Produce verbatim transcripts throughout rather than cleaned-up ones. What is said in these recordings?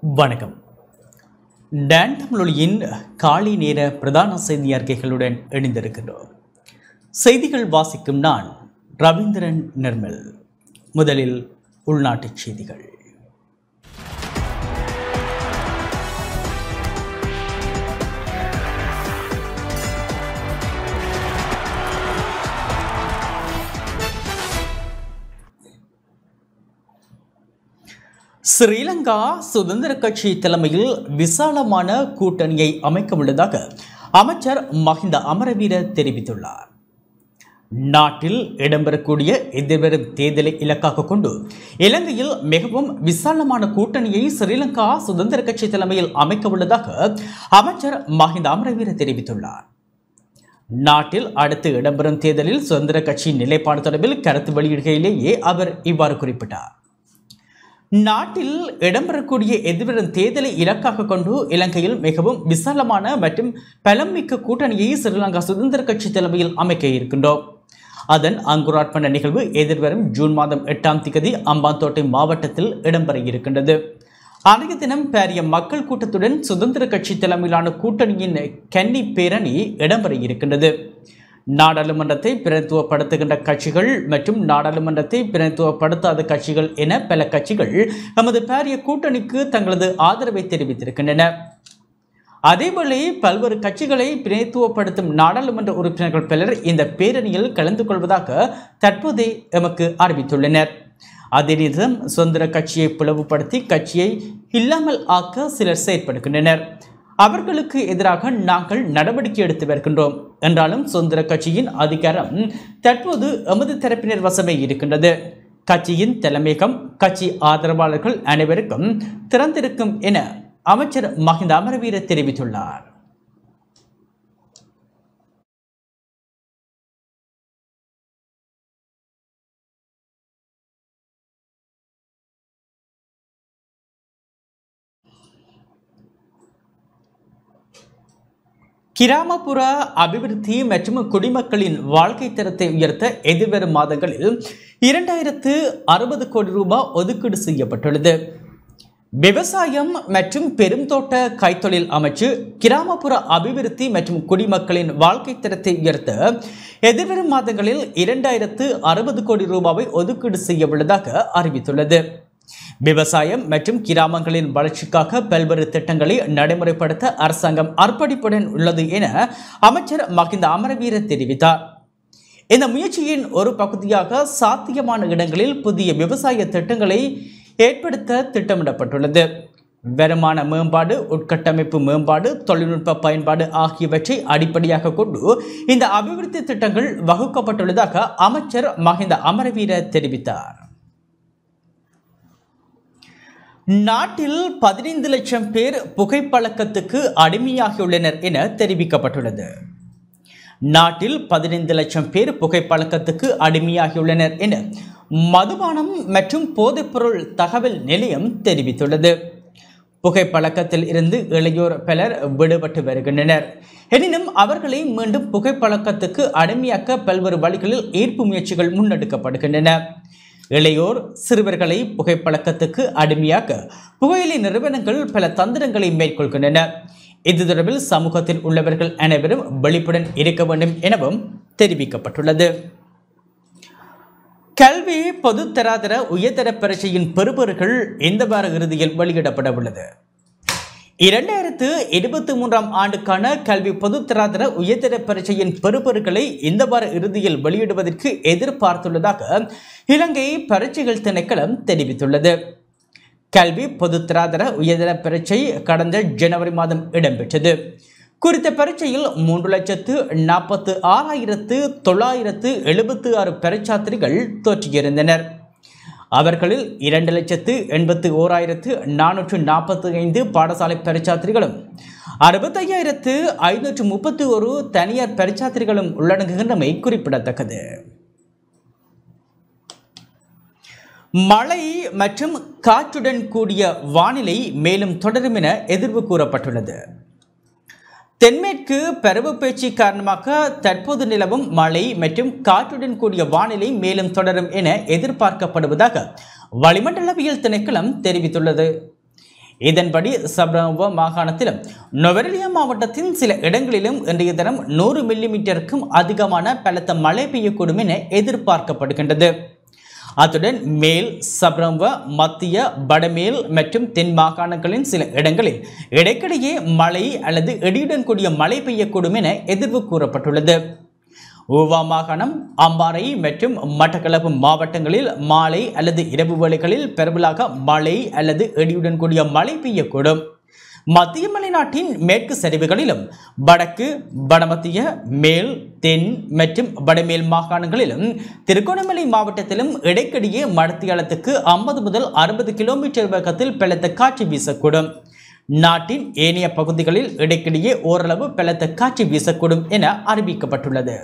வணக்கம். டான் தமிழொலியின் காலை நேர பிரதான செய்தி அறிக்கைகளுடன் இணைந்திருக்கின்றோம். செய்திகள் வாசிக்கும் நான் ரவீந்திரன் நிர்மல். முதலில் உள்நாட்டுச் செய்திகள். ஸ்ரீலங்கா சுதந்திர கட்சி தலைமையில் விசாலமான கூட்டணியை அமைக்க உள்ளதாக அமைச்சர் மஹிந்த அமரவீர தெரிவித்துள்ளார். நாட்டில் இடம்பெறக்கூடிய எதிர்வரும் தேர்தலை இலக்காக கொண்டு இலங்கையில் மிகவும் விசாலமான கூட்டணியை ஸ்ரீலங்கா சுதந்திர கட்சி தலைமையில் அமைக்க உள்ளதாக அமைச்சர் மஹிந்த அமரவீர தெரிவித்துள்ளார். நாட்டில் அடுத்து இடம்பெறும் தேர்தலில் சுதந்திர கட்சியின் நிலைப்பாடு தொடர்பில் கருத்து வெளியிடுகையிலேயே அவர் இவ்வாறு குறிப்பிட்டார். நாட்டில் இடம்பெறக்கூடிய எதிர்வரும் தேர்தலை இலக்காக கொண்டு இலங்கையில் மிகவும் விசாலமான மற்றும் பலமிக்க கூட்டணியை ஸ்ரீலங்கா சுதந்திர கட்சி தலைமையில் அமைக்க இருக்கின்றோம். அதன் அங்குரார்ப்பண நிகழ்வு எதிர்வரும் ஜூன் மாதம் எட்டாம் தேதி அம்பாந்தோட்டை மாவட்டத்தில் இடம்பெற இருக்கின்றது. அன்றைய தினம் பாரிய மக்கள் கூட்டத்துடன் சுதந்திர கட்சி தலைமையிலான கூட்டணியின் கன்னி பேரணி இடம்பெற இருக்கின்றது. நாடாளுமன்றத்தை பிரதித்துவப்படுத்துகின்ற கட்சிகள் மற்றும் நாடாளுமன்றத்தை பிரதித்துவப்படுத்தாத கட்சிகள் என பல கட்சிகள் நமது பாரிய கூட்டணிக்கு தங்களது ஆதரவை தெரிவித்திருக்கின்றன. அதேவேளை பல்வேறு கட்சிகளை பிரதித்துவப்படுத்தும் நாடாளுமன்ற உறுப்பினர்கள் பலர் இந்த பேரணியில் கலந்து கொள்வதாக தற்போதே எமக்கு அறிவித்துள்ளனர். அதே நேரம் சுதந்திர கட்சியை பிளவுபடுத்தி கட்சியை இல்லாமல் ஆக்க சிலர் செயற்படுகின்றனர். அவர்களுக்கு எதிராக நாங்கள் நடவடிக்கை எடுத்து வருகின்றோம். என்றாலும் சுதந்திர கட்சியின் அதிகாரம் தற்போது எமது தரப்பினர் வசமே இருக்கின்றது. கட்சியின் தலைமையகம் கட்சி ஆதரவாளர்கள் அனைவருக்கும் திறந்திருக்கும் என அமைச்சர் மஹிந்த அமரவீர தெரிவித்துள்ளார். கிராமப்புற அபிவிருத்தி மற்றும் குடிமக்களின் வாழ்க்கை தரத்தை உயர்த்த எதிர்வரும் மாதங்களில் இரண்டாயிரத்து அறுபது கோடி ரூபாய் ஒதுக்கீடு செய்யப்பட்டுள்ளது. விவசாயம் மற்றும் பெருந்தோட்ட கைத்தொழில் அமைச்சு கிராமப்புற அபிவிருத்தி மற்றும் குடிமக்களின் வாழ்க்கை தரத்தை உயர்த்த எதிர்வரும் மாதங்களில் இரண்டாயிரத்து அறுபது கோடி ரூபாவை ஒதுக்கீடு செய்ய உள்ளதாக அறிவித்துள்ளது. விவசாயம் மற்றும் கிராமங்களின் வளர்ச்சிக்காக பல்வேறு திட்டங்களை நடைமுறைப்படுத்த அரசாங்கம் அர்ப்பணிப்புடன் உள்ளது என அமைச்சர் மஹிந்த அமரவீர தெரிவித்தார். இந்த முயற்சியின் ஒரு பகுதியாக சாத்தியமான இடங்களில் புதிய விவசாய திட்டங்களை ஏற்படுத்த திட்டமிடப்பட்டுள்ளது. வருமான மேம்பாடு, உட்கட்டமைப்பு மேம்பாடு, தொழில்நுட்ப பயன்பாடு ஆகியவற்றை அடிப்படையாக கொண்டு இந்த அபிவிருத்தி திட்டங்கள் வகுக்கப்பட்டுள்ளதாக அமைச்சர் மஹிந்த அமரவீர தெரிவித்தார். நாட்டில் பதினைந்து லட்சம் பேர் புகைப்பழக்கத்துக்கு அடிமையாகியுள்ளனர் என தெரிவிக்கப்பட்டுள்ளது. நாட்டில் பதினைந்து லட்சம் பேர் புகைப்பழக்கத்துக்கு அடிமையாகியுள்ளனர் என மதுபானம் மற்றும் போதைப்பொருள் தகவல் நிலையம் தெரிவித்துள்ளது. புகைப்பழக்கத்தில் இருந்து இளையோர் பலர் விடுபட்டு வருகின்றனர். எனினும் அவர்களை மீண்டும் புகைப்பழக்கத்துக்கு அடிமையாக்க பல்வேறு வழிகளில் ஈர்ப்பு முயற்சிகள் முன்னெடுக்கப்படுகின்றன. இளையோர் சிறுவர்களை புகைப்பழக்கத்துக்கு அடிமையாக்க புகையிலை நிறுவனங்கள் பல தந்திரங்களை மேற்கொள்கின்றன. இது தொடர்பில் சமூகத்தில் உள்ளவர்கள் அனைவரும் விழிப்புடன் இருக்க வேண்டும் எனவும் தெரிவிக்கப்பட்டுள்ளது. கல்வி பொதுத்தராதர உயர்தர பரீட்சையின் பெறுபவர்கள் இந்த வார இறுதியில் வெளியிடப்பட உள்ளது. இரண்டாயிரத்து இருபத்தி மூன்றாம் ஆண்டுக்கான கல்வி பொதுத்தராதர உயர்தர பரீட்சையின் பெறுபவர்களை இந்த வார இறுதியில் வெளியிடுவதற்கு எதிர்பார்த்துள்ளதாக இலங்கை பரீட்சைகள் திணைக்களம் தெரிவித்துள்ளது. கல்வி பொதுத்தராதர உயர்தர பரீட்சை கடந்த ஜனவரி மாதம் இடம்பெற்றது. குறித்த பரீட்சையில் மூன்று லட்சத்து நாற்பத்து ஆறாயிரத்து தொள்ளாயிரத்து எழுபத்தி ஆறு பரீட்சார்த்திகள் தோற்றியிருந்தனர். அவர்களில் இரண்டு லட்சத்து எண்பத்தி ஓராயிரத்து நானூற்று நாற்பத்தி ஐந்து பாடசாலை பரீட்சார்த்திகளும் அறுபத்தையாயிரத்து ஐநூற்று முப்பத்தி ஒரு தனியார் பரீட்சார்த்திகளும் உள்ளடங்குகின்றமை குறிப்பிடத்தக்கது. மழை மற்றும் காற்றுடன் கூடிய வானிலை மேலும் தொடரும் என எதிர்வு கூறப்பட்டுள்ளது. தென்மேற்கு பருவப்பேச்சு காரணமாக தற்போது நிலவும் மழை மற்றும் காற்றுடன் கூடிய வானிலை மேலும் தொடரும் என எதிர்பார்க்கப்படுவதாக வளிமண்டலவியல் திணைக்களம் தெரிவித்துள்ளது. இதன்படி சப்ரம மாகாணத்திலும் நுவரெலியா மாவட்டத்தின் சில இடங்களிலும் இன்றைய தினம் நூறு மில்லிமீட்டருக்கும் அதிகமான பலத்த மழை பெய்யக்கூடும் என எதிர்பார்க்கப்படுகின்றது. அத்துடன் மேல் சப்ரம மத்திய வடமேல் மற்றும் தென் மாகாணங்களின் சில இடங்களில் இடைக்கிடையே மழை அல்லது இடியுடன் கூடிய மழை பெய்யக்கூடும் என எதிர்வு கூறப்பட்டுள்ளது. ஊவா மாகாணம், அம்பாறை மற்றும் மட்டக்களப்பு மாவட்டங்களில் மாலை அல்லது இரவு வேளைகளில் பெருமளாக மழை அல்லது இடியுடன் கூடிய மழை பெய்யக்கூடும். மத்திய மலைநாட்டின் மேற்கு சரிவுகளிலும் வடக்கு வடமத்திய மேல் தென் மற்றும் வடமேல் மாகாணங்களிலும் திருகோணமலை மாவட்டத்திலும் இடைக்கிடையே மடத்தியாலத்துக்கு ஐம்பது முதல் அறுபது கிலோமீட்டர் வேகத்தில் பலத்த காற்று வீசக்கூடும். நாட்டின் ஏனைய பகுதிகளில் இடைக்கிடையே ஓரளவு பலத்த காற்று வீசக்கூடும் என அறிவிக்கப்பட்டுள்ளது.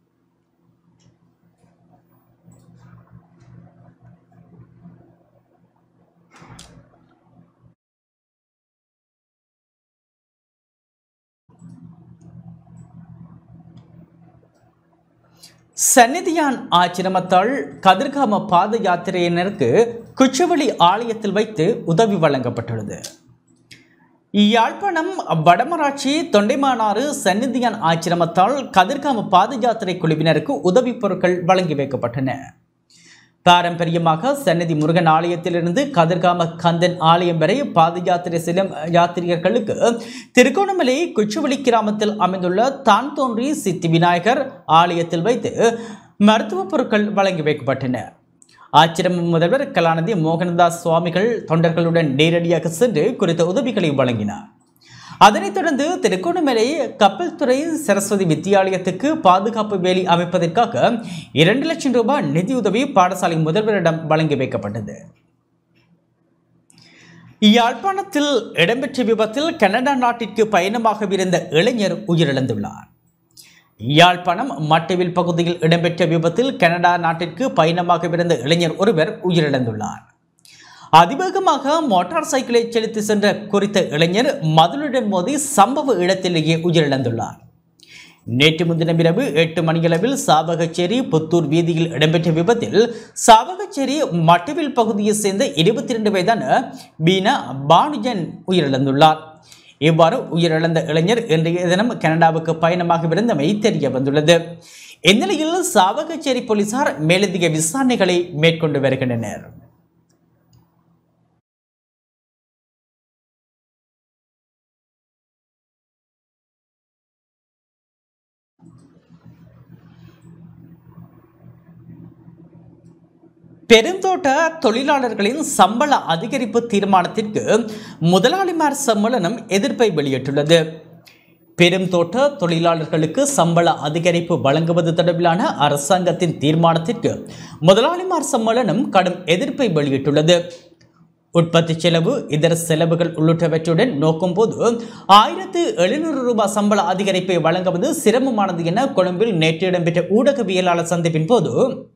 சந்நிதியான் ஆச்சிரமத்தால் கதிர்காம பாத யாத்திரையினருக்கு குச்சவெளி ஆலயத்தில் வைத்து உதவி வழங்கப்பட்டுள்ளது. யாழ்ப்பாணம் வடமராட்சி தொண்டைமானாறு சந்நிதியான் ஆச்சிரமத்தால் கதிர்காம பாத யாத்திரை குழுவினருக்கு உதவி பொருட்கள் வழங்கி வைக்கப்பட்டன. பாரம்பரியமாக சந்நிதி முருகன் ஆலயத்திலிருந்து கதிர்காம கந்தன் ஆலயம் வரை பாத யாத்திரை செல்லும் யாத்திரிகர்களுக்கு திருகோணமலை குச்சவெளி கிராமத்தில் அமைந்துள்ள தான் தோன்றி சித்தி விநாயகர் ஆலயத்தில் வைத்து மருத்துவ பொருட்கள் வழங்கி வைக்கப்பட்டன. ஆச்சிரம முதல்வர் கலாநிதி மோகனதாஸ் சுவாமிகள் தொண்டர்களுடன் நேரடியாக சென்று குறித்த உதவிகளை வழங்கினார். அதனைத் தொடர்ந்து திருகோணமலை கப்பல் துறை சரஸ்வதி வித்தியாலயத்துக்கு பாதுகாப்பு வேலி அமைப்பதற்காக இரண்டு லட்சம் ரூபாய் நிதியுதவி பாடசாலை முதல்வரிடம் வழங்கி வைக்கப்பட்டது. யாழ்ப்பாணத்தில் இடம்பெற்ற விபத்தில் கனடா நாட்டிற்கு பயணமாகவிருந்த இளைஞர் உயிரிழந்துள்ளார். யாழ்ப்பாணம் மட்டவில் பகுதியில் இடம்பெற்ற விபத்தில் கனடா நாட்டிற்கு பயணமாகவிருந்த இளைஞர் ஒருவர் உயிரிழந்துள்ளார். அதிவேகமாக மோட்டார் சைக்கிளை செலுத்தி சென்ற குறித்த இளைஞர் மதுளுடன் மோதி சம்பவ இடத்திலேயே உயிரிழந்துள்ளார். நேற்று முன்தினம் இரவு எட்டு மணியளவில் சாவகச்சேரி புத்தூர் வீதியில் இடம்பெற்ற விபத்தில் சாவகச்சேரி மட்டவில் பகுதியைச் சேர்ந்த இருபத்தி இரண்டு வயதான பீனா பானுஜன் உயிரிழந்துள்ளார். இவ்வாறு உயிரிழந்த இளைஞர் இன்றைய தினம் கனடாவுக்கு பயணமாகவிருந்தமை தெரிய வந்துள்ளது. இந்நிலையில் சாவகச்சேரி போலீசார் மேலதிக விசாரணைகளை மேற்கொண்டு வருகின்றனர். பெருந்தோட்ட தொழிலாளர்களின் சம்பள அதிகரிப்பு தீர்மானத்திற்கு முதலாளிமார் சம்மேளனம் எதிர்ப்பை வெளியிட்டுள்ளது. பெருந்தோட்ட தொழிலாளர்களுக்கு சம்பள அதிகரிப்பு வழங்குவது தொடர்பிலான அரசாங்கத்தின் தீர்மானத்திற்கு முதலாளிமார் சம்மேளனம் கடும் எதிர்ப்பை வெளியிட்டுள்ளது. உற்பத்தி செலவு, இதர செலவுகள் உள்ளிட்டவற்றுடன் நோக்கும் போது ஆயிரத்து எழுநூறு ரூபாய் சம்பள அதிகரிப்பை வழங்குவது சிரமமானது என கொழும்பில் நேற்று இடம்பெற்ற ஊடகவியலாளர் சந்திப்பின் போது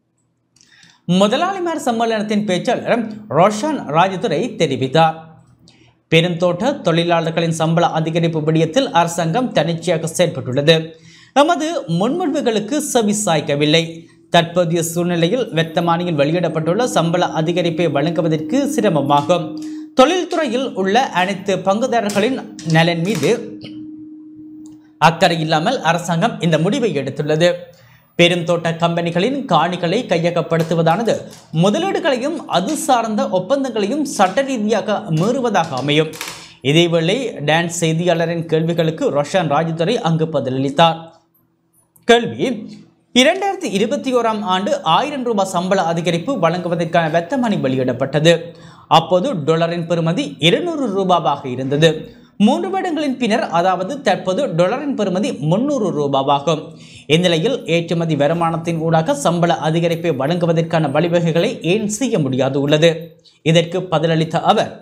முதலாளிமார் சம்மேளனத்தின் பேச்சாளர் ரோஷன் ராஜதுரை தெரிவித்தார். பெருந்தோட்ட தொழிலாளர்களின் சம்பள அதிகரிப்பு விடயத்தில் அரசாங்கம் தன்னிச்சையாக செயல்பட்டுள்ளது. நமது முன்மொழிவுகளுக்கு செவி சாய்க்கவில்லை. தற்போதைய சூழ்நிலையில் வர்த்தமானியில் வெளியிடப்பட்டுள்ள சம்பள அதிகரிப்பை வழங்குவதற்கு சிரமமாகும். தொழில்துறையில் உள்ள அனைத்து பங்குதாரர்களின் நலன் மீது அக்கறை இல்லாமல் அரசாங்கம் இந்த முடிவை எடுத்துள்ளது. பெருந்தோட்ட கம்பெனிகளின் காணிகளை கையகப்படுத்துவதானது முதலீடுகளையும் அது சார்ந்த ஒப்பந்தங்களையும் சட்ட ரீதியாக மீறுவதாக அமையும். இதேவேளை டான்ஸ் செய்தியாளரின் கேள்விகளுக்கு ரோஷன் ராஜதுரை அங்கு பதிலளித்தார். கேள்வி: இரண்டாயிரத்தி இருபத்தி ஓராம் ஆண்டு ஆயிரம் ரூபாய் சம்பள அதிகரிப்பு வழங்குவதற்கான வர்த்தமானி வெளியிடப்பட்டது. அப்போது டாலரின் பெறுமதி இருநூறு ரூபாவாக இருந்தது. மூன்று வருடங்களின் பின்னர், அதாவது தற்போது டாலரின் பெறுமதி முன்னூறு ரூபாவாகும். இந்நிலையில் ஏற்றுமதி வருமானத்தின் ஊடாக சம்பள அதிகரிப்பை வழங்குவதற்கான வழிவகைகளை ஏன் செய்ய முடியாது உள்ளது? இதற்கு பதிலளித்த அவர்,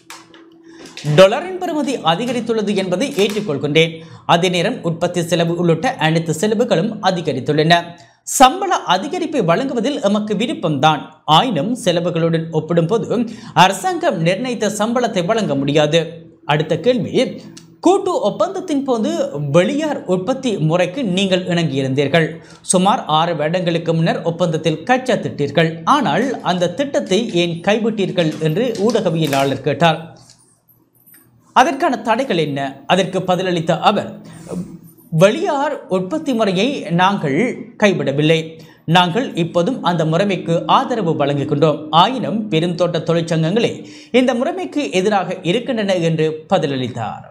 டாலரின் பெறுமதி அதிகரித்துள்ளது என்பதை ஏற்றுக்கொள்கின்றேன். அதே நேரம் உற்பத்தி செலவு உள்ளிட்ட அனைத்து செலவுகளும் அதிகரித்துள்ளன. சம்பள அதிகரிப்பை வழங்குவதில் எமக்கு விருப்பம்தான். ஆயினும் செலவுகளுடன் ஒப்பிடும்போது அரசாங்கம் நிர்ணயித்த சம்பளத்தை வழங்க முடியாது. அடுத்த கேள்வி: கூட்டு ஒப்பந்தத்தின் போது வெளியார் உற்பத்தி முறைக்கு நீங்கள் இணங்கியிருந்தீர்கள். சுமார் ஆறு வருடங்களுக்கு முன்னர் ஒப்பந்தத்தில் கைச்சாத்திட்டீர்கள். ஆனால் அந்த திட்டத்தை ஏன் கைவிட்டீர்கள் என்று ஊடகவியலாளர் கேட்டார். அதற்கான தடைகள் என்ன? அதற்கு பதிலளித்த அவர், வெளியார் உற்பத்தி முறையை நாங்கள் கைவிடவில்லை. நாங்கள் இப்போதும் அந்த முறைமைக்கு ஆதரவு வழங்குகின்றோம். ஆயினும் பெருந்தோட்ட தொழிற்சங்கங்களே இந்த முறைமைக்கு எதிராக இருக்கின்றன என்று பதிலளித்தார்.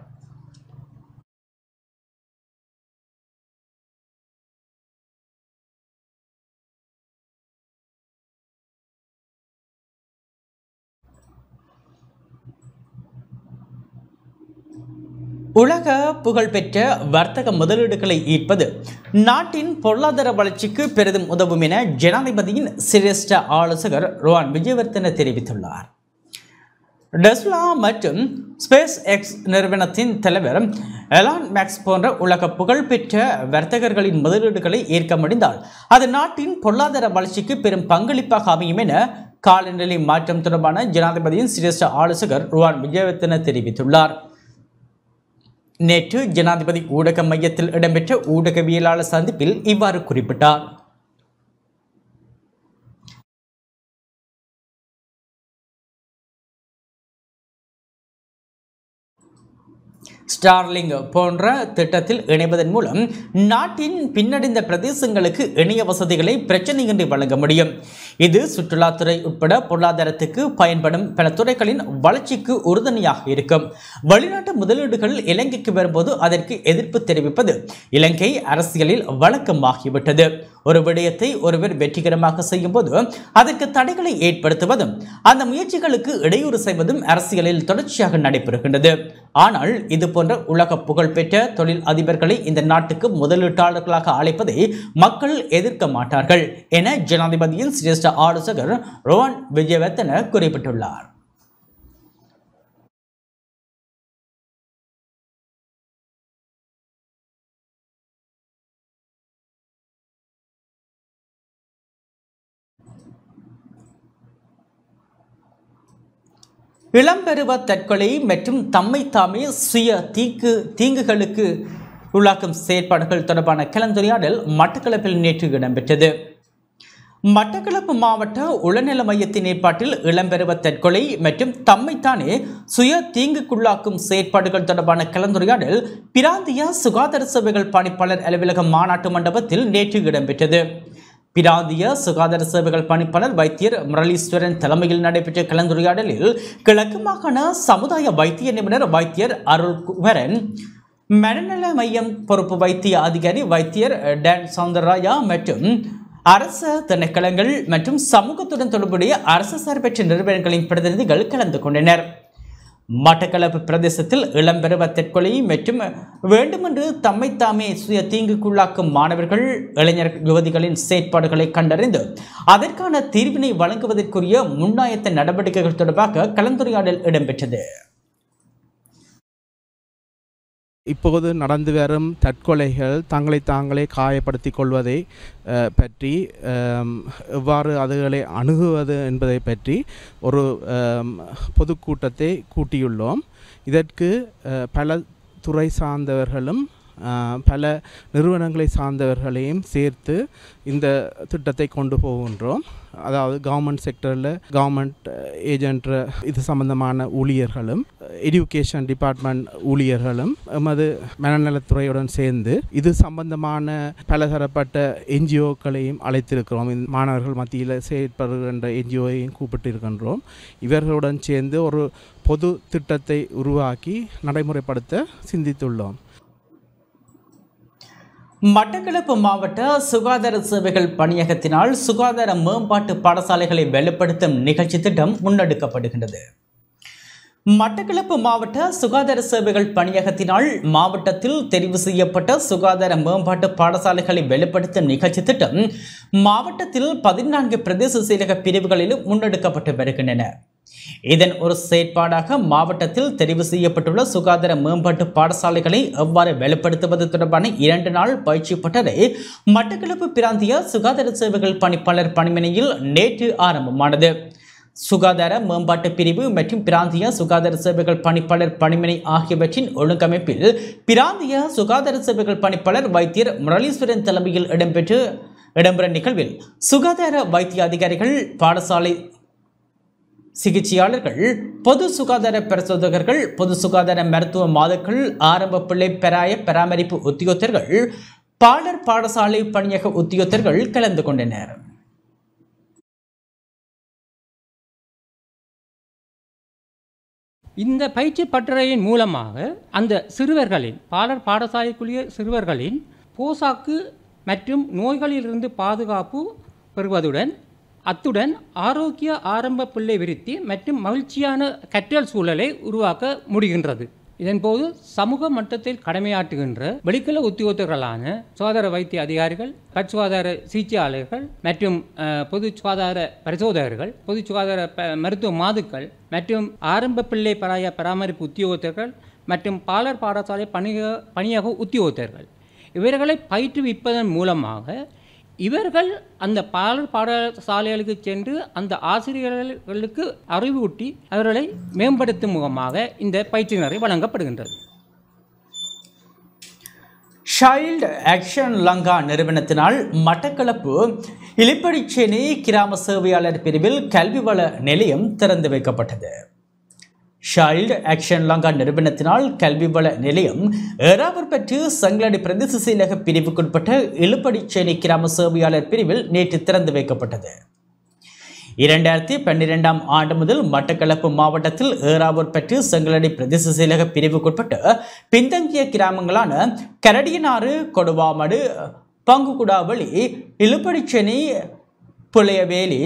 உலக புகழ்பெற்ற வர்த்தக முதலீடுகளை ஈர்ப்பது நாட்டின் பொருளாதார வளர்ச்சிக்கு பெரிதும் உதவும் என ஜனாதிபதியின் சிரேஷ்ட ஆலோசகர் ரோஹன் விஜயவர்தன தெரிவித்துள்ளார். டெஸ்லா மற்றும் ஸ்பேஸ் எக்ஸ் நிறுவனத்தின் தலைவர் எலான் மேக்ஸ் போன்ற உலக புகழ்பெற்ற வர்த்தகர்களின் முதலீடுகளை ஏற்க முடிந்தால் அது நாட்டின் பொருளாதார வளர்ச்சிக்கு பெரும் பங்களிப்பாக அமையும் என காலநிலை மாற்றம் தொடர்பான ஜனாதிபதியின் சிரேஷ்ட ஆலோசகர் ரோஹன் விஜயவர்தன தெரிவித்துள்ளார். நேற்று ஜனாதிபதி ஊடக மையத்தில் இடம்பெற்ற ஊடகவியலாளர் சந்திப்பில் இவ்வாறு குறிப்பிட்டார். ஸ்டார்லிங் போன்ற திட்டத்தில் இணைவதன் மூலம் நாட்டின் பின்னடைந்த பிரதேசங்களுக்கு இணைய வசதிகளை பிரச்சனையின்றி வழங்க முடியும். இது சுற்றுலாத்துறை உட்பட பொருளாதாரத்துக்கு பயன்படும் பல துறைகளின் வளர்ச்சிக்கு உறுதுணையாக இருக்கும். வெளிநாட்டு முதலீடுகள் இலங்கைக்கு வரும்போது அதற்கு எதிர்ப்பு தெரிவிப்பது இலங்கை அரசியலில் வழக்கமாகிவிட்டது. ஒரு விடயத்தை ஒருவர் வெற்றிகரமாக செய்யும் போது அதற்கு தடைகளை ஏற்படுத்துவதும் அந்த முயற்சிகளுக்கு இடையூறு செய்வதும் அரசியலில் தொடர்ச்சியாக நடைபெறுகின்றது. ஆனால் இது போன்ற உலக புகழ்பெற்ற தொழில் அதிபர்களை இந்த நாட்டுக்கு முதலீட்டாளர்களாக அழைப்பதை மக்கள் எதிர்க்க மாட்டார்கள் என ஜனாதிபதியின் சிரேஷ்ட ஆலோசகர் ரோஹன் விஜயவர்தன குறிப்பிட்டுள்ளார். இளம்பெருவ தற்கொலை மற்றும் தம்மை தாமே சுய தீக்கு தீங்குகளுக்கு உள்ளாக்கும் செயற்பாடுகள் தொடர்பான கலந்துரையாடல் மட்டக்களப்பில் நேற்று இடம்பெற்றது. மட்டக்களப்பு மாவட்ட உளநல மையத்தின் ஏற்பாட்டில் இளம்பெருவ தற்கொலை மற்றும் தம்மைத்தானே சுய தீங்குக்குள்ளாக்கும் செயற்பாடுகள் தொடர்பான கலந்துரையாடல் பிராந்திய சுகாதார சேவைகள் பணிப்பாளர் அலுவலக மாநாட்டு மண்டபத்தில் நேற்று இடம்பெற்றது. பிராந்திய சுகாதார சேவைகள் பணிப்பாளர் வைத்தியர் முரளீஸ்வரன் தலைமையில் நடைபெற்ற கலந்துரையாடலில் கிழக்கு மாகாண சமுதாய வைத்திய நிபுணர் வைத்தியர் அருள்குமரன், மனநல மையம் பொறுப்பு வைத்திய அதிகாரி வைத்தியர் டான் சௌந்தரராயா மற்றும் அரச திணைக்களங்கள் மற்றும் சமூகத்துடன் தொடர்புடைய அரசு சார்பற்ற நிறுவனங்களின் பிரதிநிதிகள் கலந்து கொண்டனர். மட்டக்களப்பு பிரதேசத்தில் இளம்பெருவ தற்கொலை மற்றும் வேண்டுமென்று தம்மை தாமே சுய தீங்குக்குள்ளாக்கும் மாணவர்கள், இளைஞர், யுவதிகளின் செயற்பாடுகளை கண்டறிந்து அதற்கான தீர்வினை வழங்குவதற்குரிய முன்னாயத்த நடவடிக்கைகள் தொடர்பாக கலந்துரையாடல் இடம்பெற்றது. இப்போது நடந்து வரும் தற்கொலைகள், தங்களை தாங்களே காயப்படுத்தி கொள்வதை பற்றி, எவ்வாறு அதுகளை அணுகுவது என்பதை பற்றி ஒரு பொதுக்கூட்டத்தை கூட்டியுள்ளோம். இதற்கு பல துறை சார்ந்தவர்களும் பல நிறுவனங்களை சார்ந்தவர்களையும் சேர்த்து இந்த திட்டத்தை கொண்டு போகின்றோம். அதாவது கவர்மெண்ட் செக்டரில் கவர்மெண்ட் ஏஜென்ட் இது சம்பந்தமான ஊழியர்களும், எஜுகேஷன் டிபார்ட்மெண்ட் ஊழியர்களும் எமது மனநலத்துறையுடன் சேர்ந்து இது சம்பந்தமான பலதரப்பட்ட என்ஜிஓக்களையும் அழைத்திருக்கிறோம். மாணவர்கள் மத்தியில் செயற்படுகின்ற என்ஜிஓவையும் கூப்பிட்டிருக்கின்றோம். இவர்களுடன் சேர்ந்து ஒரு பொது திட்டத்தை உருவாக்கி நடைமுறைப்படுத்த சிந்தித்துள்ளோம். மட்டக்களப்பு மாவட்ட சுகாதார சேவைகள் பணியகத்தினால் சுகாதார மேம்பாட்டு பாடசாலைகளை வலுப்படுத்தும் நிகழ்ச்சி திட்டம் முன்னெடுக்கப்படுகின்றது. மட்டக்களப்பு மாவட்ட சுகாதார சேவைகள் பணியகத்தினால் மாவட்டத்தில் தெரிவு செய்யப்பட்ட சுகாதார மேம்பாட்டு பாடசாலைகளை வலுப்படுத்தும் நிகழ்ச்சி திட்டம் மாவட்டத்தில் பதினான்கு பிரதேச செயலக பிரிவுகளிலும் முன்னெடுக்கப்பட்டு வருகின்றன. இதன் ஒரு செயற்பாடாக மாவட்டத்தில் தெரிவு செய்யப்பட்டுள்ள சுகாதார மேம்பாட்டு பாடசாலைகளை எவ்வாறு வலுப்படுத்துவது தொடர்பான இரண்டு நாள் பயிற்சி பட்டறை மட்டக்களப்பு பிராந்திய சுகாதார சேவைகள் பணிப்பாளர் பணிமனையில் நேற்று ஆரம்பமானது. சுகாதார மேம்பாட்டு பிரிவு மற்றும் பிராந்திய சுகாதார சேவைகள் பணிப்பாளர் பணிமனை ஆகியவற்றின் ஒழுங்கமைப்பில் பிராந்திய சுகாதார சேவைகள் பணிப்பாளர் வைத்தியர் முரளீஸ்வரன் தலைமையில் இடம்பெற்று இடம்பெற்ற நிகழ்வில் சுகாதார வைத்திய அதிகாரிகள், பாடசாலை சிகிச்சையாளர்கள், பொது சுகாதார பரிசோதகர்கள், பொது சுகாதார மருத்துவ மாதர்கள், ஆரம்ப பிள்ளை பெறாய பராமரிப்பு உத்தியோகத்தர்கள், பாலர் பாடசாலை பணியக உத்தியோகத்தர்கள் கலந்து கொண்டனர். இந்த பயிற்சி பட்டறையின் மூலமாக அந்த சிறுவர்களின் பாலர் பாடசாலைக்குரிய சிறுவர்களின் போசாக்கு மற்றும் நோய்களிலிருந்து பாதுகாப்பு பெறுவதுடன் அத்துடன் ஆரோக்கிய ஆரம்ப பிள்ளை விருத்தி மற்றும் மகிழ்ச்சியான கற்றல் சூழலை உருவாக்க முடிகின்றது. இதன்போது சமூக மட்டத்தில் கடமையாற்றுகின்ற வெளிக்கல உத்தியோகத்தர்களான சுகாதார வைத்திய அதிகாரிகள், பற் சுகாதார சிகிச்சையாளர்கள் மற்றும் பொது சுகாதார பரிசோதகர்கள், பொது சுகாதார மருத்துவ மாதுக்கள் மற்றும் ஆரம்ப பிள்ளை பராய பராமரிப்பு உத்தியோகத்தர்கள் மற்றும் பாலர் பாடசாலை பணிய பணியக உத்தியோகத்தர்கள் இவர்களை பயிற்றுவிப்பதன் மூலமாக இவர்கள் அந்த பாலர் பாடசாலைகளுக்கு சென்று அந்த ஆசிரியர்களுக்கு அறிவூட்டி அவர்களை மேம்படுத்தும் முகமாக இந்த பயிற்சி நிறை வழங்கப்படுகின்றது. சைல்டு ஆக்ஷன் லங்கா நிறுவனத்தினால் மட்டக்களப்பு இலிப்படிச்சேனை கிராம சேவையாளர் பிரிவில் கல்வி வள நிலையம் திறந்து வைக்கப்பட்டது. சைல்டு ஆக்ஷன் லங்கா நிறுவனத்தினால் கல்வி வள நிலையம் ஏறாவூர்பற்று சங்களடி பிரதேச செயலக பிரிவுக்குட்பட்ட இலுப்படிச்சேனை கிராம சேவையாளர் பிரிவில் நேற்று திறந்து வைக்கப்பட்டது. இரண்டாயிரத்தி பன்னிரெண்டாம் ஆண்டு முதல் மட்டக்களப்பு மாவட்டத்தில் ஏறாவூர்பற்று சங்களடி பிரதேச செயலக பிரிவுக்குட்பட்ட பின்தங்கிய கிராமங்களான கரடியனாறு, கொடுவாமடு, பங்குகுடாவளி, இலுப்படிச்சேனை, புளையவேலி,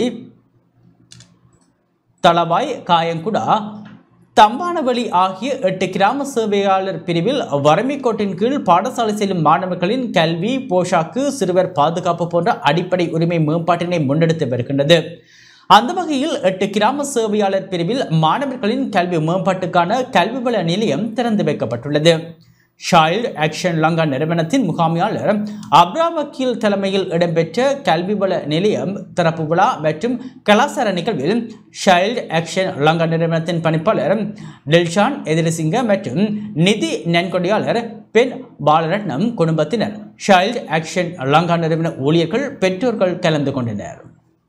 தளவாய், காயங்குடா, தம்பானவழி ஆகிய எட்டு கிராம சேவையாளர் பிரிவில் வறுமைக்கோட்டின் கீழ் பாடசாலை செல்லும் மாணவர்களின் கல்வி, போஷாக்கு, சிறுவர் பாதுகாப்பு போன்ற அடிப்படை உரிமை மேம்பாட்டினை முன்னெடுத்து வருகின்றது. அந்த வகையில் எட்டு கிராம சேவையாளர் பிரிவில் மாணவர்களின் கல்வி மேம்பாட்டுக்கான கல்வி வள நிலையம் திறந்து வைக்கப்பட்டுள்ளது. சைல்டு ஆக்ஷன் லங்கா நிறுவனத்தின் முகாமையாளர் அப்ரா வக்கீல் தலைமையில் இடம்பெற்ற கல்வி வள நிலையம் திறப்பு விழா மற்றும் கலாசார நிகழ்வில் சைல்டு ஆக்ஷன் லங்கா நிறுவனத்தின் பணிப்பாளர் டில்ஷான் எதிரிசிங்க மற்றும் நிதி நன்கொடையாளர் பெண் பாலரட்னம் குடும்பத்தினர், சைல்டு ஆக்ஷன் லங்கா நிறுவன ஊழியர்கள், பெற்றோர்கள் கலந்து கொண்டனர்.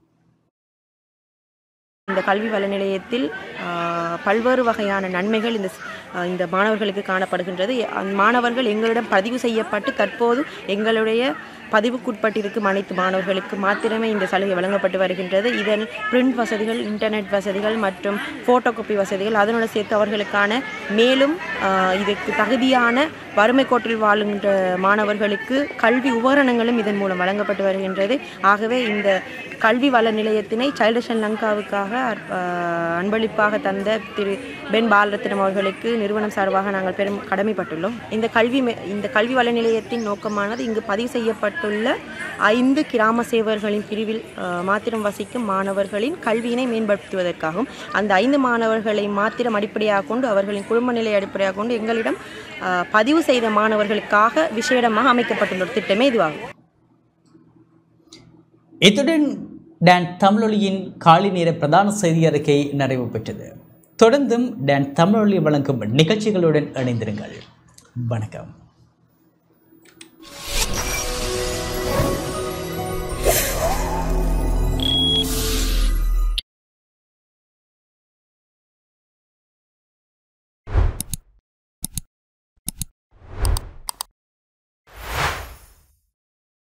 இந்த கல்வி வள நிலையத்தில் பல்வேறு வகையான நன்மைகள் இந்த இந்த மாணவர்களுக்கு காணப்படுகின்றது. மாணவர்கள் எங்களிடம் பதிவு செய்யப்பட்டு தற்போது எங்களுடைய பதிவுக்குட்பட்டிருக்கும் அனைத்து மாணவர்களுக்கு மாத்திரமே இந்த சலுகை வழங்கப்பட்டு வருகின்றது. இதன் பிரிண்ட் வசதிகள், இன்டர்நெட் வசதிகள் மற்றும் ஃபோட்டோ காப்பி வசதிகள் அதனுடன் சேர்த்து அவர்களுக்கான மேலும் இதற்கு தகுதியான வறுமை கோட்டில் வாழுகின்ற மாணவர்களுக்கு கல்வி உபகரணங்களும் இதன் மூலம் வழங்கப்பட்டு வருகின்றது. ஆகவே இந்த கல்வி வள நிலையத்தினை சைல்டு ஆக்ஷன் லங்காவுக்காக அன்பளிப்பாக தந்த திரு பெண் பாலரத்னம் அவர்களுக்கு நிறுவனம் சார்பாக நாங்கள் பெரும் கடமைப்பட்டுள்ளோம். இந்த கல்வி இந்த கல்வி வள நிலையத்தின் நோக்கமானது இங்கு பதிவு செய்யப்பட்டுள்ள ஐந்து கிராம சேவர்களின் பிரிவில் மாத்திரம் வசிக்கும் மாணவர்களின் கல்வியினை மேம்படுத்துவதற்காகவும் அந்த ஐந்து மாணவர்களை மாத்திரம் அடிப்படையாக கொண்டு அவர்களின் குடும்ப நிலையை அடிப்படையாக கொண்டு எங்களிடம் பதிவு செய்த மாணவர்களுக்காக விசேடமாக அமைக்கப்பட்டுள்ள ஒரு திட்டமே இதுவாகும். இத்துடன் டான் தமிழொலியின் காலை நேர பிரதான செய்தி அறிக்கை நிறைவு பெற்றது. தொடர்ந்தும் டான் தமிழொலி வழங்கும் நிகழ்ச்சிகளுடன் இணைந்திருங்கள். வணக்கம்.